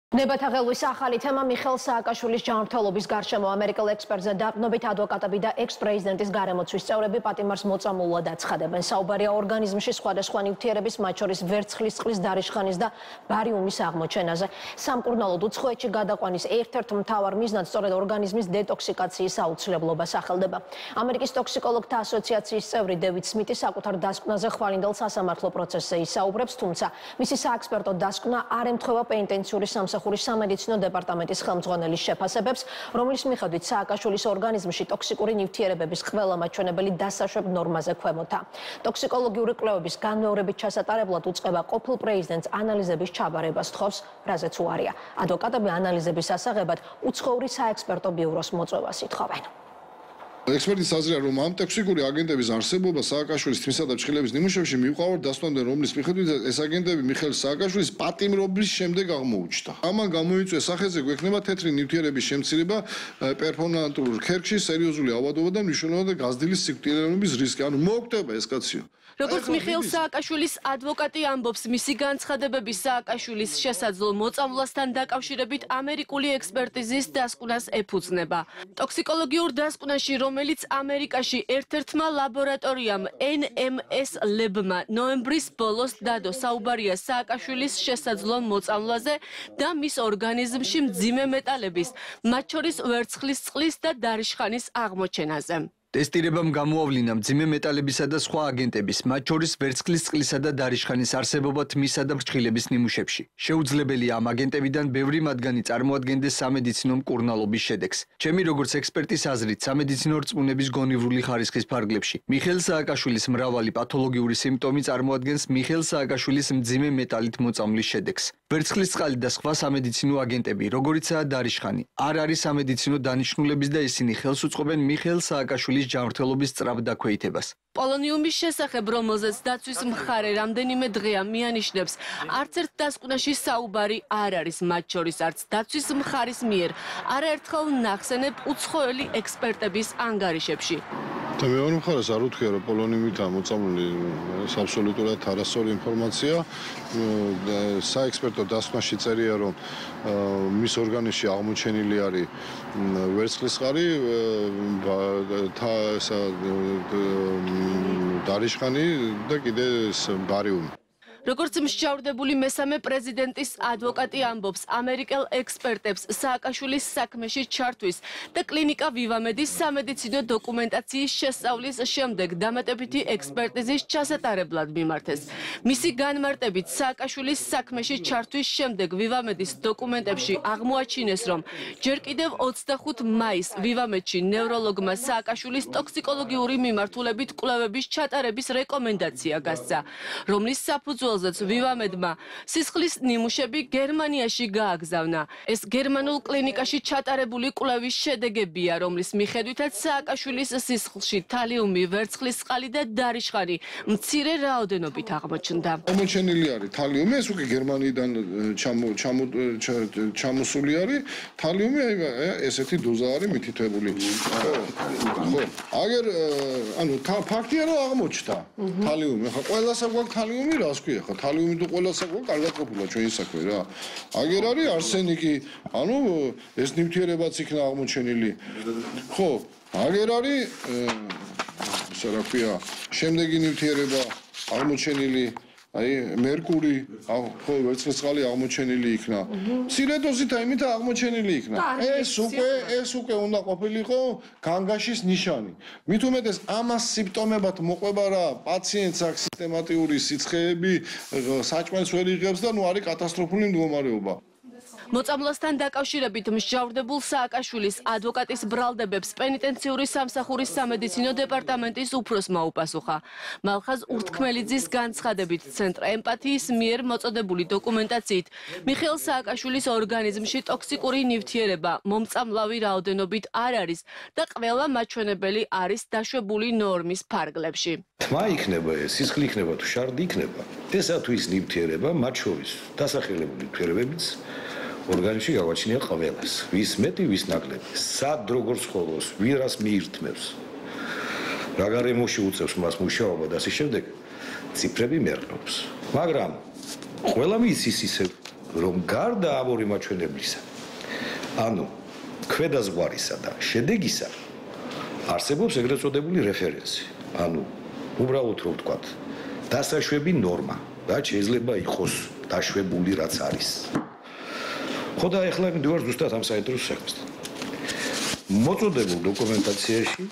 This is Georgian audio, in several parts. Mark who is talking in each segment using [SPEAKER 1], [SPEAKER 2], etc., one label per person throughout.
[SPEAKER 1] ნებათაღელვის ახალი თემა მიხელ სააკაშვილის ჯანმრთელობის გარშემო ამერიკელ ექსპერტზე დაყრდნობით ადვოკატები და ექს-პრეზიდენტის გარემოცვის წევრები პატიმარს მოწამლულად აცხადებენ. საუბარია ორგანიზმში სხვადასხვა ნივთიერების, მათ შორის ვერცხლის, წყლის, დარიშხანის და ბარიუმის აღმოჩენაზე. სამკურნალოდ უცხოეთში გადაყვანის ერთ-ერთ მთავარ მიზნად სწორედ ორგანიზმის დეტოქსიკაციის აუცილებლობა სახელდება. ამერიკის ტოქსიკოლოგთა ასოციაციის წევრი დევიდ სმიტი საკუთარ დასკვნაზე ხვალინდელ სასამართლო პროცესზე ისაუბრებს, თუმცა მისი საექსპერტო დასკვნა არ ემთხვევა პენიტენციური სამსახურის სამედიცინო დეპარტამენტის ხელმძღვანელის შეფასებებს, რომლის მიხედვით სააკაშვილის ორგანიზმში ტოქსიკური ნივთიერებების ყველა მაჩვენებელი დასაშვებ ნორმაზე ქვემოთა. ტოქსიკოლოგიური კვლევების განმეორებით ჩასატარებლად უწყება ყოფილ პრეზიდენტს ანალიზების ჩაბარებას თხოვს, რაზეც უარია. ადვოკატები ანალიზების ასაღებად უცხოური საექსპერტო ბიუროს მოწვევას ითხოვენ.
[SPEAKER 2] ექსპერტის აზრია, რომ ამ ტოქსიკური აგენტების არსებობა სააკაშვილის თმისა და ჩხილების ნიმუშებში მიუყვავად დასტომდნენ, რომლის მიხედვით ეს აგენტები მიხეილ სააკაშვილის პატიმრობის შემდეგ აღმოუჩნდა. ამან გამოიწვია სახეზე გვექნება თეთრი ნივთიერების შემცირება პერფორატულ ქერქში, სერიოზული ავადობა და მნიშვნელოვნად გაზრდილი სიკვდილიანობის რისკი. ანუ მოგვდება ეს კაციო.
[SPEAKER 3] როგორც მიხეილ სააკაშვილის ადვოკატი ამბობს, მისი განცხადებები სააკაშვილის შესაძლო მოწამვლასთან დაკავშირებით ამერიკული ექსპერტიზის დასკვნას ეფუძნება. ტოქსიკოლოგიურ დასკვნაში, რომელიც ამერიკაში ერთ-ერთმა ლაბორატორიამ NMS Lab-მა ნოემბრის ბოლოს დადო, საუბარია სააკაშვილის შესაძლო მოწამვლაზე და მის ორგანიზმში მძიმე მეტალების, მათ შორის ვერცხლის, წყლის და დარიშხანის აღმოჩენაზე.
[SPEAKER 4] ტესტირებამ გამოავლინა მძიმე მეტალებისა და სხვა აგენტების, მათ შორის ვერცხლის, წყლისა და დარიშხანის არსებობა თმისა და ფრჩხილების ნიმუშებში. შეუძლებელია ამ აგენტებიდან ბევრი მათგანი წარმოადგენდეს სამედიცინო მკურნალობის შედეგს. ჩემი როგორც ექსპერტის აზრით, სამედიცინო რწმუნების გონივრული ხარისხის ფარგლებში მიხეილ სააკაშვილის მრავალი პათოლოგიური სიმპტომი წარმოადგენს მიხეილ სააკაშვილის მძიმე მეტალით მოწამვლის შედეგს. ვერცხლის წყალი და სხვა სამედიცინო აგენტები, როგორიცაა დარიშხანი, არ არის სამედიცინო დანიშნულების და ისინი ხელს უწყობენ მიხეილ სააკაშვილის ჯანმრთელობის სწრაფ დაქვეითებას.
[SPEAKER 3] პოლონიუმის შესახებ, რომელზეც დაცვის მხარე რამდენიმე დღეა მიანიშნებს, არც ერთ დასკვნაში საუბარი არ არის, მათ შორის არც დაცვის მხარის მიერ არაერთხელ ნახსენებ უცხოელი ექსპერტების ანგარიშებში.
[SPEAKER 2] და მეორე მხარეს არ უთქვია, რომ პოლონიუმითაა მოწამლული აბსოლუტურად არასწორი ინფორმაცია. საექსპერტო დასკვნაში წერია, რომ მის ორგანიზმში აღმოჩენილი არის ვერცხლის წყარი, დარიშხანი და კიდე ბარიუმი.
[SPEAKER 3] როგორც მსჯავრდებული მესამე პრეზიდენტის ადვოკატი ამბობს, ამერიკელ ექსპერტებს სააკაშვილის საქმეში ჩართვის და კლინიკა ვივამედის სამედიცინო დოკუმენტაციის შესწავლის შემდეგ დამატებითი ექსპერტიზის ჩასატარებლად მიმართეს. მისი განმარტებით, სააკაშვილის საქმეში ჩართვის შემდეგ ვივამედის დოკუმენტებში აღმოაჩინეს, რომ ჯერ კიდევ 25 მაისს ვივამედში ნევროლოგმა სააკაშვილის ტოქსიკოლოგიური მიმართულებით კვლევების ჩატარების რეკომენდაცია გასცა, რომლის საფუძველზეც ვივამედმა სისხლის ნიმუშები გერმანიაში გააგზავნა. ეს გერმანულ კლინიკაში ჩატარებული კვლევის შედეგებია, რომლის მიხედვითაც სააკაშვილის სისხლში თალიუმი, ვერცხლის წყალი და დარიშხანი მცირე რაოდენობით აღმოჩნდა.
[SPEAKER 2] აღმოჩენილი არის თალიუმი, ეს უკვე გერმანიიდან ჩამოსული არის. თალიუმი ესეთი დოზა არის მითითებული. ხო, აგერ ანუ ფაქტია, რომ აღმოჩნდა თალიუმი. ხა ყველასა გვაქვს თალიუმი, რას ქვია? ხო, თალიუმი თუ ყველასა გვაქვს, კარგად ყოფილა ჩვენი საქმე რა. აგერ არის არსენიკი, ანუ ეს ნივთიერებაც იქნა აღმოჩენილი. ხო, აგერ არის ესე რა ქვია, შემდეგი ნივთიერება აღმოჩენილი, აი მერკური, ხო, ვერცხლის წყალი აღმოჩენილი იქნა. მცირე დოზით იმით აღმოჩენილი იქნა. ეს უკვე უნდა ყოფილიყო განგაშის ნიშანი. მით უმეტეს ამას სიმპტომებად მოყვება რა, პაციენტს აქვს სისტემატიური სიცხეები, საჭმელს ვერ იღებს და ნუ არის კატასტროფული მდგომარეობა.
[SPEAKER 3] მოწამვლასთან დაკავშირებით მსჯავრდებულ სააკაშვილის ადვოკატის ბრალდებებს პენიტენციური სამსახურის სამედიცინო დეპარტამენტის უფროსმა უპასუხა. მალხაზ ურთქმელიძის განცხადებით, ცენტრ ემპათიის მიერ მოწოდებული დოკუმენტაციით მიხეილ სააკაშვილის ორგანიზმში ტოქსიკური ნივთიერება მომწამლავი რაოდენობით არ არის და ყველა მაჩვენებელი არის დაშვებული ნორმის ფარგლებში.
[SPEAKER 5] თმა იქნება ეს, სისხლი იქნება თუ შარდი იქნება. ესა თუ ის ნივთიერება, მათ შორის დასახელებული ნივთიერებებიც ორგანიზმში გავაჩინია ყველას, ვის მეტი, ვის ნაკლები, სად როგორ ცხოვრობს, ვირას მიირთმევს, რა გარემოში უწევს მას მუშაობა და ასე შემდეგ, ციფრები მერყნობს. მაგრამ ყველა მის ის ისე რომ გარდა ამ ორი მაჩვენებლისა, ანუ ქვედაზღვარისა და შედეგისა, არსებობს ეგრეთ წოდებული რეფერენსი. ანუ უბრალოდ რომ ვთქვათ, დასაშვები ნორმა, რაც შეიძლება იყოს დაშვებული რაც არის. ხო და ეხლა მივდივარ ზუსტად ამ საინტერესო საქმესთან. მოწოდებულ დოკუმენტაციაში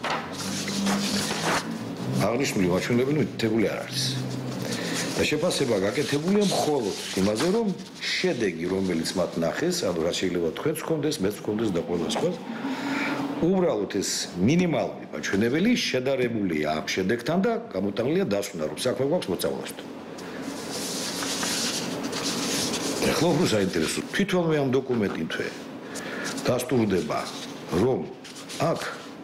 [SPEAKER 5] აღნიშნული მაჩვენებლები მითითებული არ არის. და შეფასება გაკეთებულია მხოლოდ იმაზე, რომ შედეგი, რომელიც მათ ნახეს, ანუ რაც შეიძლება თქვენც გქონდეს, მეც გქონდეს და ყველა სხვა, უბრალოდ ეს მინიმალური მაჩვენებელი შედარებულია ამ შედეგთან და გამოტანილია დასვნა, რომ საქმე გვაქვს მოწამვლასთან. ეხლა უფრო საინტერესო, თვითონვე ამ დოკუმენტინთვე დასტურდება, რომ აქ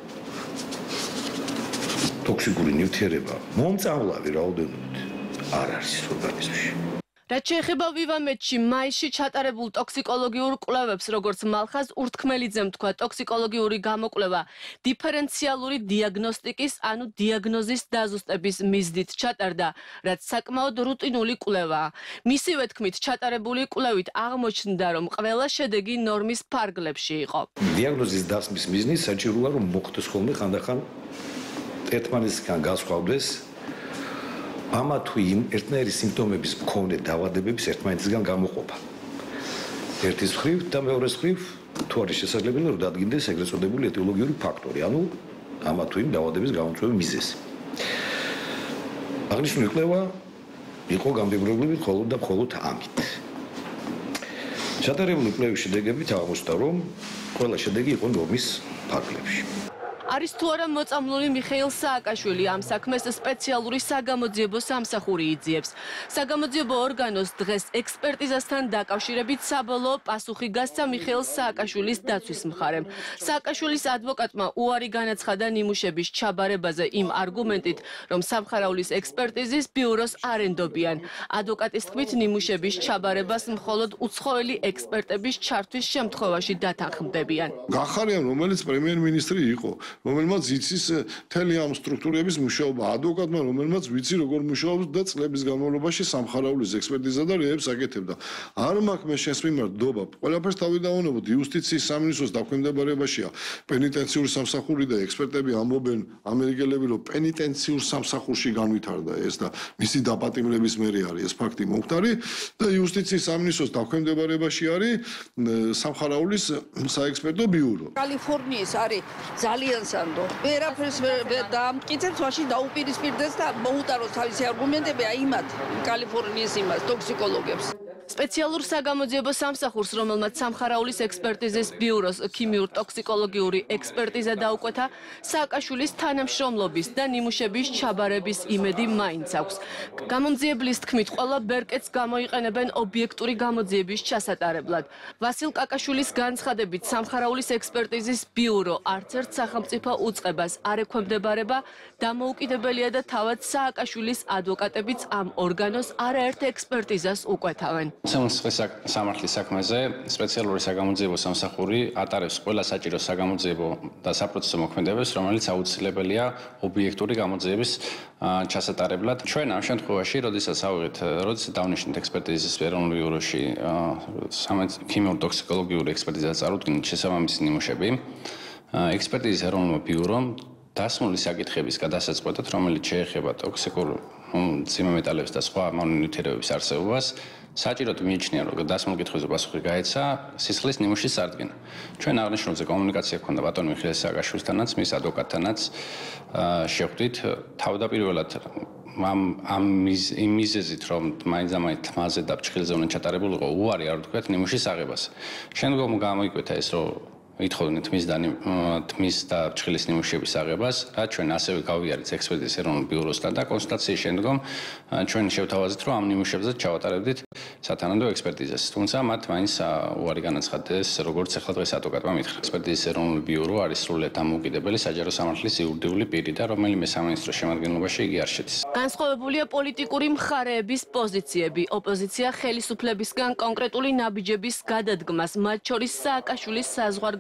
[SPEAKER 5] ტოქსიკური ნივთიერება მომწამლავი რაოდენობით არ არის ორგანიზმში.
[SPEAKER 3] რაც შეეხება ვივამედში მაისში ჩატარებულ ტოქსიკოლოგიურ კვლევებს, როგორც მალხაზ ურთქმელიძემ თქვა, ტოქსიკოლოგიური გამოკვლევა დიფერენციალური დიაგნოსტიკის, ანუ დიაგნოზის დაზუსტების მიზნით ჩატარდა, რაც საკმაოდ რუტინული კვლევაა. მისივე თქმით, ჩატარებული კვლევით აღმოჩნდა, რომ ყველა შედეგი ნორმის ფარგლებში იყო.
[SPEAKER 5] დიაგნოზის დასმის მიზნით საჭიროა, რომ მოხდეს ხოლმე ხანდახან ერთმანეთისგან განსხვავდეს ამა თუ იმ ერთნაირი სიმპტომების მქონე დაავადებების ერთმანეთისგან გამოყოფა. ერთის მხრივ და მეორეს მხრივ თუ არის შესაძლებელი, რომ დადგინდეს ეგრეთ წოდებული ეტიოლოგიური ფაქტორი, ანუ ამა თუ იმ დაავადების გამოწვევის მიზეზი. აღნიშნული კვლევა იყო გამდიდრებული მხოლოდ და მხოლოდ ამით. ჩატარებული კვლევის შედეგებით აღმოჩნდა, რომ ყველა შედეგი იყო ნორმის ფარგლებში.
[SPEAKER 3] არის თუ არა მოწამლული მიხეილ სააკაშვილი, ამ საქმეს სპეციალური საგამოძიებო სამსახური იძიებს. საგამოძიებო ორგანოს დღეს ექსპერტიზასთან დაკავშირებით საბოლოო პასუხი გასცა მიხეილ სააკაშვილის დაცვის მხარემ. სააკაშვილის ადვოკატმა უარი განაცხადა ნიმუშების ჩაბარებაზე იმ არგუმენტით, რომ სამხარაულის ექსპერტიზის ბიუროს არ ენდობიან. ადვოკატის თქმით, ნიმუშების ჩაბარებას მხოლოდ უცხოელი ექსპერტების ჩართვის შემთხვევაში დათანხმდებიან.
[SPEAKER 2] გახარიან, რომელიც პრემიერ-მინისტრი იყო, რომელმაც იცის მთელი ამ სტრუქტურების მუშაობა, ადვოკატმა, რომელმაც ვიცი როგორ მუშაობს და წლების განმავლობაში სამხარაულის ექსპერტიზა და რეებს აკეთებდა. არ მაქვს მე შენს მიმართ დობა. ყველაფერს თავი დავანებოთ, იუსტიციის სამინისტროს დაქვემდებარებაშია პენიტენციური სამსახური და ექსპერტები ამბობენ ამერიკელები, რომ პენიტენციურ სამსახურში განვითარდა ეს და მისი დაპატიმრების მერე არის ეს ფაქტი მომხდარი და იუსტიციის სამინისტროს დაქვემდებარებაში არის სამხარაულის საექსპერტო ბიურო.
[SPEAKER 6] კალიფორნიის არის ძალიან სანდო. ვერაფერს დაამტკიცებს, მაშინ დაუპირისპირდეს და მოუტაროს თავისი არგუმენტები აი იმათ, კალიფორნიის იმას ტოქსიკოლოგებს.
[SPEAKER 3] სპეციალურ საგამოძიებო სამსახურს, რომელმაც სამხარაულის ექსპერტიზის ბიუროს ქიმიურ ტოქსიკოლოგიური ექსპერტიზა დაუკვეთა, სააკაშვილის თანამშრომლობის და ნიმუშების ჩაბარების იმედი მაინც აქვს. გამომძიებლის თქმით, ყველა ბერკეტს გამოიყენებენ ობიექტური გამოძიების ჩასატარებლად. ვასილ კაკაშვილის განცხადებით, სამხარაულის ექსპერტიზის ბიურო არც ერთ სახელმწიფო უწყებას არ ექვემდებარება, დამოუკიდებელია და თავად სააკაშვილის ადვოკატებიც ამ ორგანოს არაერთ ექსპერტიზას უკვეთავენ.
[SPEAKER 7] სამართლის სამართლის საქმეზე სპეციალური საგამოძიებო სამსახური ატარებს ყველა საჭირო საგამოძიებო და საპროცესო მოქმედებებს, რომელიც აუცილებელია ობიექტური გამოძიების ჩასატარებლად. ჩვენ ამ შემთხვევაში, როდესაც დავნიშნეთ ექსპერტიზის ეროვნულ ბიუროში ქიმიურ ტოქსიკოლოგიური ექსპერტიზას წარუდგინეთ შესაბამისი ნიმუშები, ექსპერტიზის ეროვნულ ბიურომ დასმული საკითხების გადასაწყვეტად, რომელიც შეეხება ტოქსიკურ მძიმე მეტალებს და სხვა ნივთიერებების არსებობას, საჭიროდ მიიჩნია, რომ დასმულ კითხვებზე პასუხი გაეცა სისხლის ნიმუშის წარდგენა. ჩვენ აღნიშნულზე კომუნიკაცია ჰქონდა ბატონ მიხეილ სააკაშვილთანაც, მის ადვოკატთანაც შევხვდით თავდაპირველად ამ მიზეზით, რომ მაინც-ამაინც თმაზე და ფჭხილზე უნდა ჩატარებულიყო უარი არ ვთქვათ ნიმუშის აღებას. შემდგომ გამოიკვეთა ეს, რომ ითხოვდნენ თმის და ფჭხილის ნიმუშების აღებას, რაც ჩვენ ასევე გავიარეთ ექსპერტიზის ეროვნულ ბიუროსთან და კონსულტაციის შემდგომ ჩვენ შევთავაზეთ, რომ ამ ნიმუშებზე ჩავატარებდით სათანადო ექსპერტიზას. თუმცა მათ მაინც უარი განაცხადეს, როგორც ახლა დღეს ადვოკატმა მითხრა. ექსპერტიზის ეროვნული ბიურო არის სრულიად დამოუკიდებელი საჯარო სამართლის იურიდიული პირი და რომელიმე სამინისტროს შემადგენლობაში იგი არ შედის.
[SPEAKER 3] განსხვავებულია პოლიტიკური მხარეების პოზიციები. ოპოზიცია ხელისუფლებისგან კონკრეტული ნაბიჯების გადადგმას, მათ შორის სააკაშვილის საზღვარგარეთ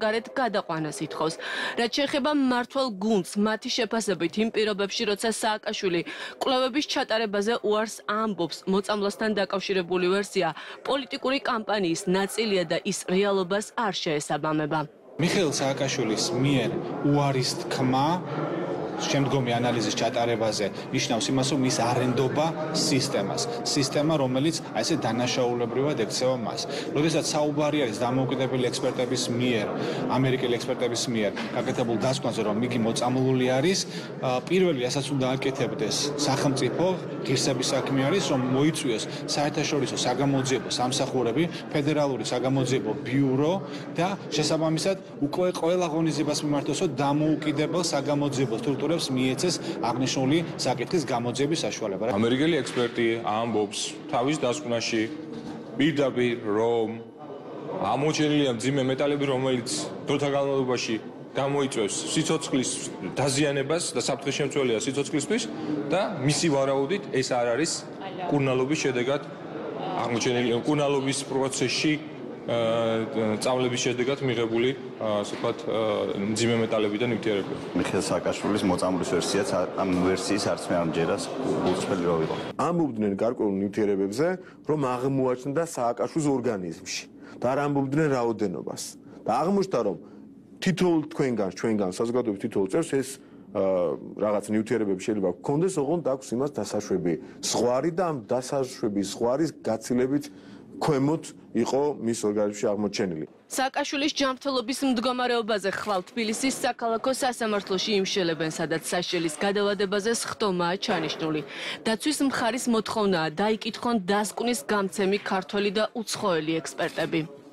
[SPEAKER 3] გარეთ გადაყვანას ითხოვს. რაც შეეხება მმართველ გუნდს, მათი შეფასებით იმ პირობებში, როცა სააკაშვილი კვლევების ჩატარებაზე უარს ამბობს, მოწამვლასთან დაკავშირებული ვერსია პოლიტიკური კამპანიის ნაწილია და ის რეალობას არ შეესაბამება.
[SPEAKER 8] მიხეილ სააკაშვილის მიერ უარის თქმა შემდგომი ანალიზის ჩატარებაზე ნიშნავს იმას, რომ ის არენდობა სისტემა, რომელიც აი ესე დანაშაულებრივად ექცევა მას. როდესაც საუბარი არის დამოუკიდებელი ექსპერტების მიერ, ამერიკელი ექსპერტების მიერ გაკეთებულ დასკვნაზე, რომ იგი მოწამლული არის, პირველი რასაც უნდა აკეთებდეს სახელმწიფო ღირსების საქმე არის, რომ მოიწვიოს საერთაშორისო საგამოძიებო სამსახურები, ფედერალური საგამოძიებო ბიურო და შესაბამისად უკვე ყველა ღონისძიებას მიმართოს, რომ დამოუკიდებელ საგამოძიებო სტრუქტურებს მიეცეს აღნიშნული საკითხის გამოძიების საშუალება.
[SPEAKER 9] ამერიკელი ექსპერტი ამბობს თავის დასკვნაში პირდაპირ, რომ ამოჩენილია მძიმე მეტალები, რომელიც დროთა განმავლობაში გამოიწვევს სიცოცხლის დაზიანებას და საფრთხის შემცველია სიცოცხლისთვის და მისი ვარაუდით ეს არ არის კურნალობის შედეგად აღმოჩენილი კურნალობის პროცესში წავლების შედეგად მიღებული ასე ვთქვათ მძიმე მეტალებიდან ნივთიერებები.
[SPEAKER 10] მიხეილ სააკაშვილის მოწამვლის ვერსიაც ამ ვერსიის არც მე არ მჯერას გულწრფელი რო იყო.
[SPEAKER 11] ამბობდნენ გარკვეულ ნივთიერებებზე, რომ აღმოაჩნდა სააკაშვილის ორგანიზმში და არ ამბობდნენ რაოდენობას. და აღმოჩნდა, რომ თითოეულ ჩვენგან საზოგადოების თითოეულ წევრს ეს რაღაც ნივთიერებები შეიძლება გქონდეს, ოღონდ აქვს იმას დასაშვები ზღვარი და ამ დასაშვების ზღვარის გაცილებით ქვემოთ იყო მის ორგანიზმში აღმოჩენილი.
[SPEAKER 3] სააკაშვილის ჯანმრთელობის მდგომარეობაზე ხვალ თბილისის საქალაქო სასამართლოში იმშელებენ, სადაც საშელის გადავადებაზე სხდომაა ჩანიშნული. დაცვის მხარის მოთხოვნაა დაიკითხონ დასკვნის გამცემი ქართველი და უცხოელი ექსპერტები.